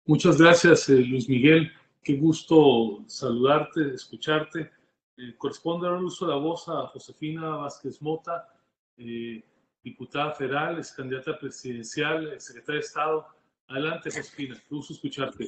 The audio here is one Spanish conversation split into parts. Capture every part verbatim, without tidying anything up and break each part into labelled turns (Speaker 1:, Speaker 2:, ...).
Speaker 1: Muchas gracias, eh, Luis Miguel. Qué gusto saludarte, escucharte. Eh, corresponde ahora el uso de la voz a Josefina Vázquez Mota, eh, diputada federal, es candidata presidencial, secretaria de Estado. Adelante, Josefina, qué gusto escucharte.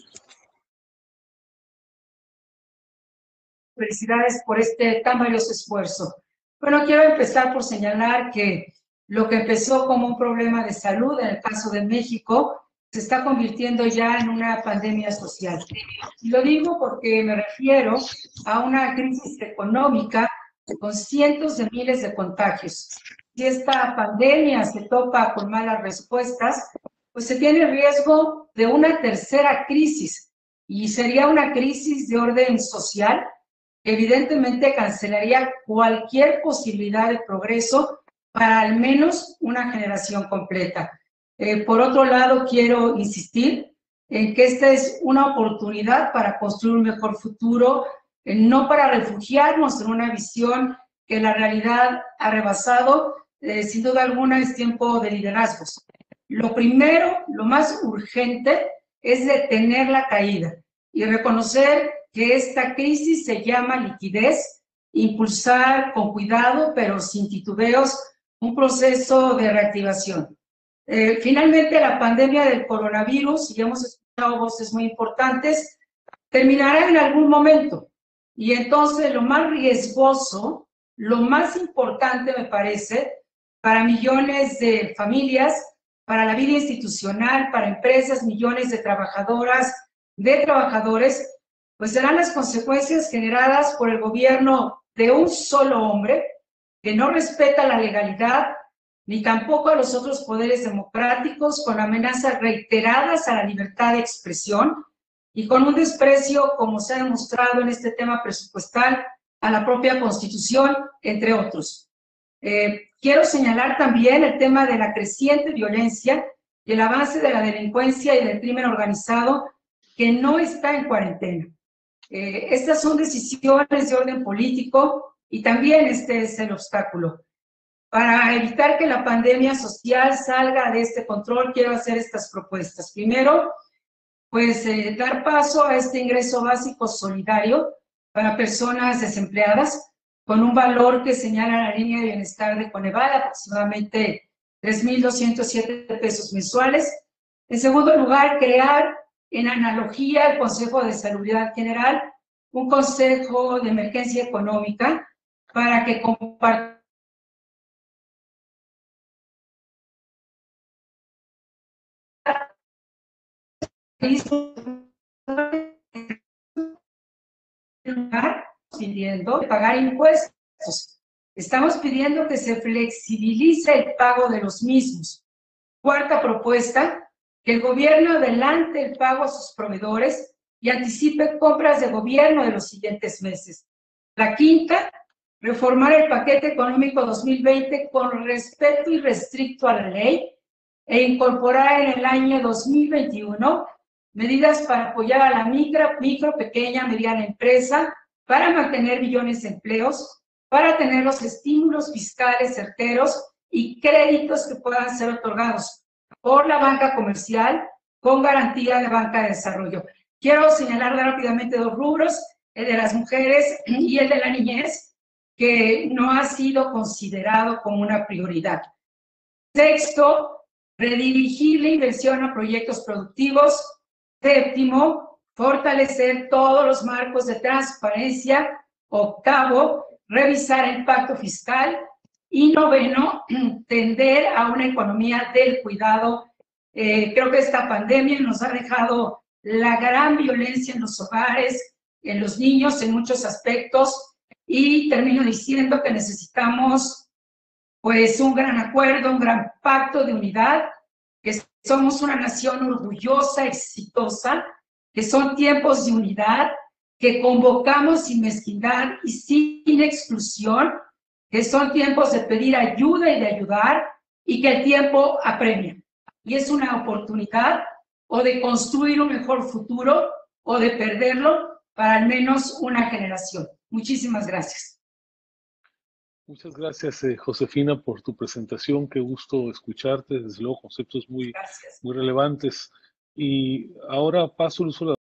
Speaker 2: Felicidades por este tan valioso esfuerzo. Bueno, quiero empezar por señalar que lo que empezó como un problema de salud, en el caso de México, se está convirtiendo ya en una pandemia social. Y lo digo porque me refiero a una crisis económica con cientos de miles de contagios. Si esta pandemia se topa con malas respuestas, pues se tiene riesgo de una tercera crisis, y sería una crisis de orden social. Evidentemente cancelaría cualquier posibilidad de progreso para al menos una generación completa. Eh, por otro lado, quiero insistir en que esta es una oportunidad para construir un mejor futuro, eh, no para refugiarnos en una visión que la realidad ha rebasado. Eh, sin duda alguna es tiempo de liderazgos. Lo primero, lo más urgente, es detener la caída y reconocer que esta crisis se llama liquidez, impulsar con cuidado, pero sin titubeos, un proceso de reactivación. Eh, finalmente, la pandemia del coronavirus, y hemos escuchado voces muy importantes, terminará en algún momento. Y entonces lo más riesgoso, lo más importante me parece, para millones de familias, para la vida institucional, para empresas, millones de trabajadoras, de trabajadores, pues serán las consecuencias generadas por el gobierno de un solo hombre que no respeta la legalidad ni tampoco a los otros poderes democráticos, con amenazas reiteradas a la libertad de expresión y con un desprecio, como se ha demostrado en este tema presupuestal, a la propia Constitución, entre otros. Eh, quiero señalar también el tema de la creciente violencia y el avance de la delincuencia y del crimen organizado, que no está en cuarentena. Eh, estas son decisiones de orden político y también este es el obstáculo. Para evitar que la pandemia social salga de este control, quiero hacer estas propuestas. Primero, pues eh, dar paso a este ingreso básico solidario para personas desempleadas, con un valor que señala la línea de bienestar de Coneval, aproximadamente tres mil doscientos siete pesos mensuales. En segundo lugar, crear, en analogía al Consejo de Salubridad General, un consejo de emergencia económica para que compartan pidiendo pagar impuestos. Estamos pidiendo que se flexibilice el pago de los mismos. Cuarta propuesta, que el gobierno adelante el pago a sus proveedores y anticipe compras de gobierno de los siguientes meses. La quinta, reformar el paquete económico dos mil veinte con respeto irrestricto a la ley e incorporar en el año dos mil veintiuno medidas para apoyar a la micro, micro, pequeña, mediana empresa, para mantener millones de empleos, para tener los estímulos fiscales certeros y créditos que puedan ser otorgados por la banca comercial con garantía de banca de desarrollo. Quiero señalar rápidamente dos rubros, el de las mujeres y el de la niñez, que no ha sido considerado como una prioridad. Sexto, redirigir la inversión a proyectos productivos. Séptimo, fortalecer todos los marcos de transparencia. Octavo, revisar el pacto fiscal. Y noveno, tender a una economía del cuidado. Eh, creo que esta pandemia nos ha dejado la gran violencia en los hogares, en los niños, en muchos aspectos. Y termino diciendo que necesitamos pues un gran acuerdo, un gran pacto de unidad, que somos una nación orgullosa, exitosa, que son tiempos de unidad, que convocamos sin mezquindad y sin exclusión, que son tiempos de pedir ayuda y de ayudar, y que el tiempo apremia. Y es una oportunidad o de construir un mejor futuro o de perderlo para al menos una generación. Muchísimas gracias.
Speaker 1: Muchas gracias, eh, Josefina, por tu presentación. Qué gusto escucharte. Desde luego, conceptos muy, muy relevantes. Y ahora paso el uso de la